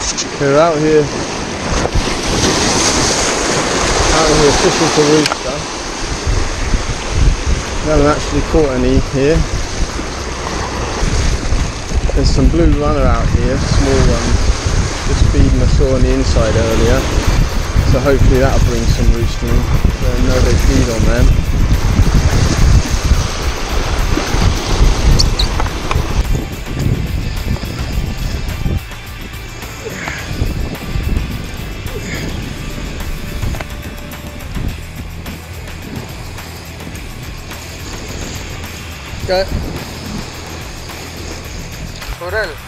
We're out here fishing for rooster. We haven't actually caught any here. There's some blue runner out here, small ones, just feeding. I saw on the inside earlier, so hopefully that'll bring some roosting. So I know they feed on them. Go. Corel.